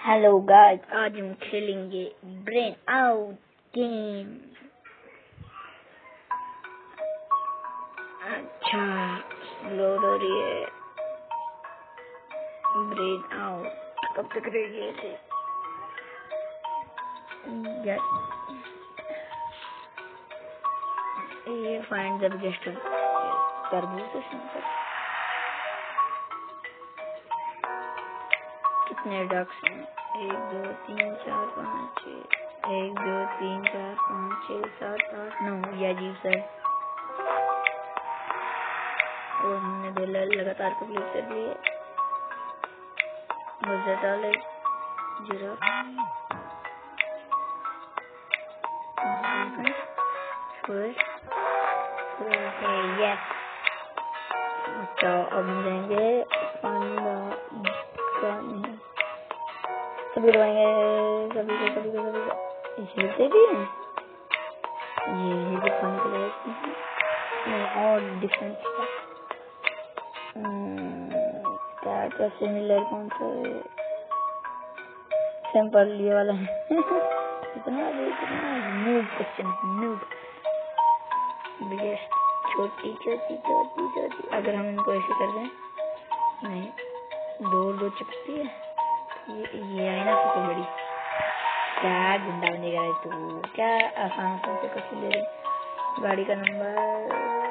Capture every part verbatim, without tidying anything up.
Hello guys, आज हम खेलेंगे ब्रेन आउट गेम। अच्छा लोड हो रही है। ब्रेन आउट कब तक रहेगी थे? ये फाइंड द बिगेस्ट तरबूज है। कितने डक्स हैं? एक दो तीन चार पाँच छः, एक दो तीन चार पाँच छः सात आठ नौ। ये अजीब सा है। और हमने दो लगातार कंप्लीट कर लिए। मुझे डाले जीरो यस। तो अब हम जाएंगे सभी दवाएंगे सभी को सभी को सभी को झेलते भी हैं। ये भी पानी के लिए और डिफरेंट क्या सिमिलर कौन सा सिंपल ये वाला है। इतना इतना नूब क्वेश्चन नूब बिगेस्ट छोटी छोटी छोटी छोटी। अगर हम इनको ऐसे कर दें नहीं दो दो चिपकती है। ये ये है ना सबसे बड़ी। क्या गुंडा बनेगा रे तू? क्या आसान आसान से कुछ ले रही। गाड़ी का नंबर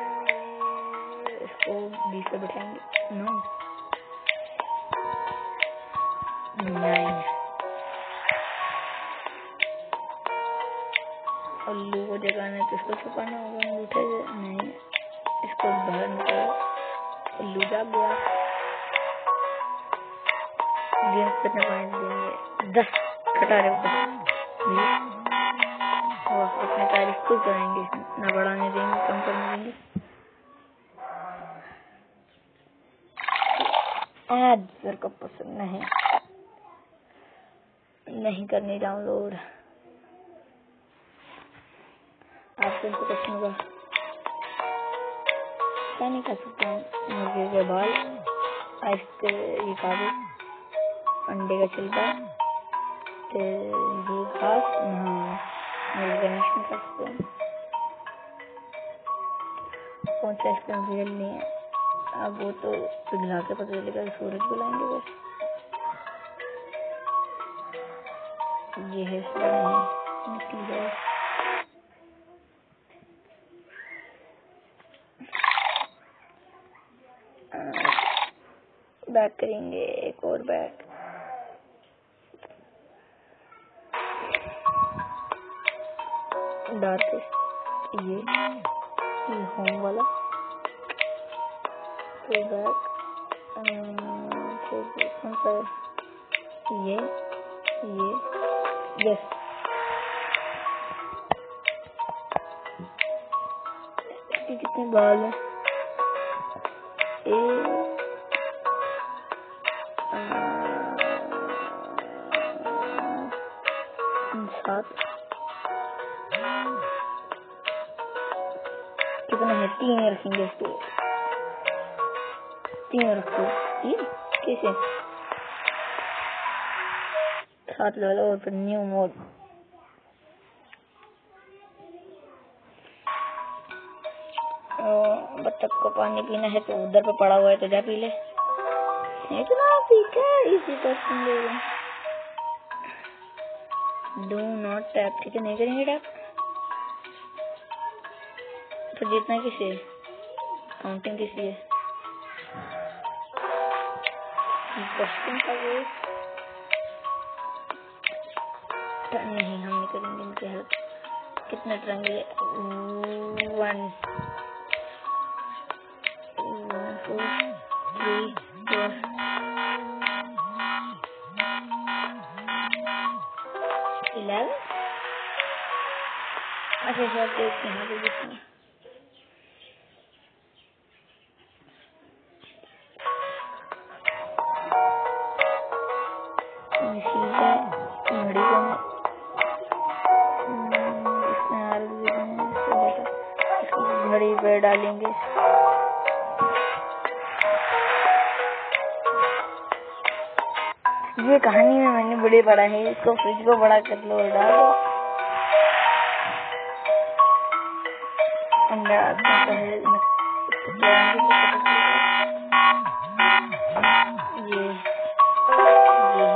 इसको बीस पे बिठाएंगे। No nine. उल्लू को जगाना तो इसको छुपाना होगा अंगूठे से। नहीं इसको बाहर निकालो। उल्लू जाग गया। गेम कितने पॉइंट देंगे? दस कटा रहे ऊपर। और अपने तारीफ खुद करेंगे, न बढ़ाने देंगे कम करने देंगे। ऐड सर को पसंद नहीं नहीं करनी डाउनलोड। आपको इनको क्वेश्चन होगा क्या नहीं कर सकते हैं। मुर्गे के बाल, आइस के ये कागज, अंडे का छिलका, घास। मुर्गे नहीं कर सकते हैं। कौन सा आइसक्रीम रियल नहीं है? अब वो तो पिघला के पता चलेगा। सूरज बुलाएंगे बस। ये है बैक करेंगे। एक और बैक। डार्केस्ट ये ये होम वाला फिर बैक फिर कौन सा ये ये यस। इसके कितने बाल हैं? ए सात। कितने हैं? तीन रखेंगे इसको। तीन रखो। तीन कैसे? सात ले लो और फिर न्यू मोड। बत्तख को पानी पीना है तो उधर पे पड़ा हुआ है तो जा पी ले। इतना पी के इसी क्वेश्चन ले लो। Do not tap. ठीक है नहीं करेंगे टैप। तो जीतना किसी है? काउंटिंग किसी है? क्वेश्चन का वो नहीं हम नहीं करेंगे इनके हेल्प। कितने टरेंगे? One four three four eleven. अच्छा सर देखते हैं अभी देखते हैं। घड़ी को घड़ी पे डालेंगे। ये कहानी में मैंने बड़े पढ़ा है, इसको फ्रिज को बड़ा कर लो और डाल दो अंडा। ये ये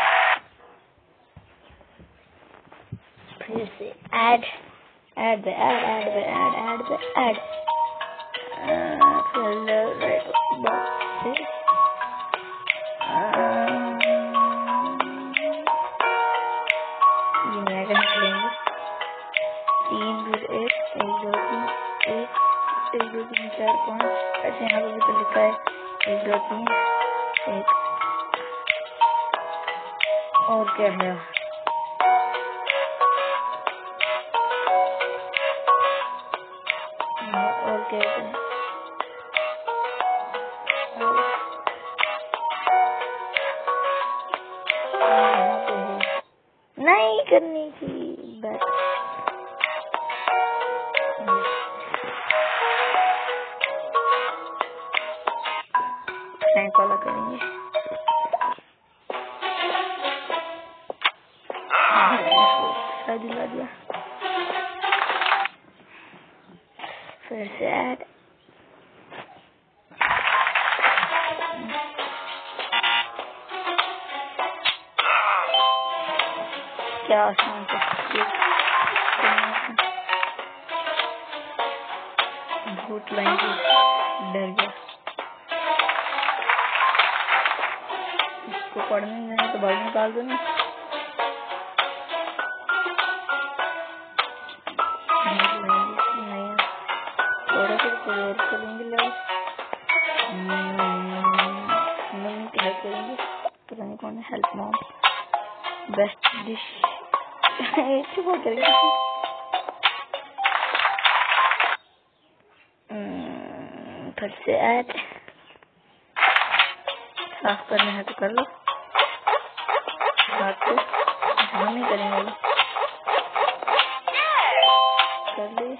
फिर से add add the add add the add add the add फिर राइट बॉक्स से ये मैं कहीं लेंगे तीन फिर एक एक दो तीन एक एक दो तीन चार पाँच ऐसे यहाँ पर भी तो लिखा है एक दो तीन एक और क्या है और क्या है नहीं करनी थी बात। फ्रैंक वाला करेंगे दिला दिया फिर से ऐड क्या आसान भूत लाएंगे डर गया इसको पढ़ने नहीं तो बाहर निकाल दो ना। थोड़ा सा और करेंगे लोग हेल्प करेंगे पता नहीं कौन है हेल्प मॉम बेस्ट डिश वो करेंगे फिर से ऐड साफ करना है तो कर लो बात तो हम नहीं करेंगे कर ली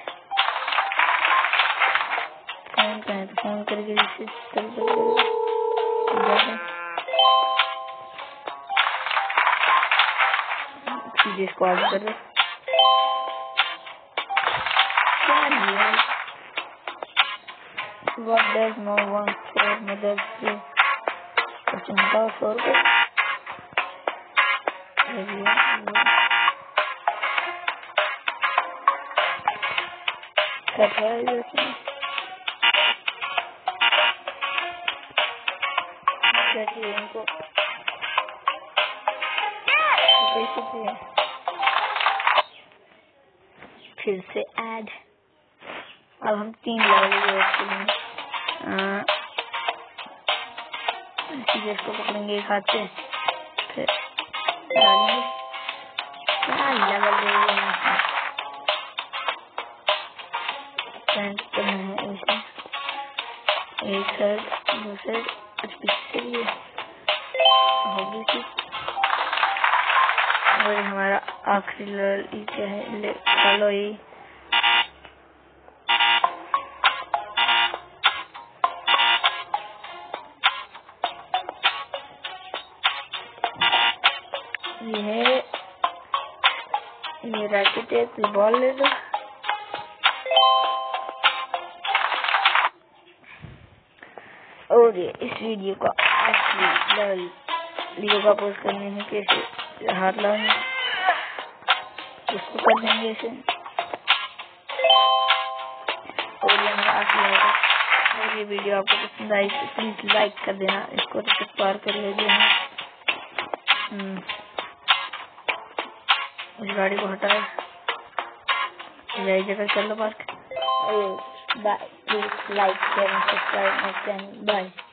फोन करें तो फोन करके जिससे चल सीधे इसको आगे कर दो What does no one for mother do? Question बताओ सौ रुपये कर रहा है इसमें चाहिए इनको फिर से ऐड अब हम तीन लेवल सीधे इसको पकड़ेंगे एक हाथ से फिर डालेंगे लेवल करना है ऐसे एक साइड दो साइड पीछे भी होगी थी और हमारा आखिरी लेवल क्या है चलो ये ये ये रैकेट है तो बॉल ले लो और ये इस वीडियो का आखिरी लेवल वीडियो का पोस्ट करने में कैसे हाथ लाऊंगे उसको कर देंगे ऐसे और ये हमारा आखिरी होगा और ये वीडियो आपको पसंद आई तो प्लीज लाइक कर देना इसको तो पार कर ले देना उस गाड़ी को हटाए यही जगह चलो park bye please like share subscribe my channel bye.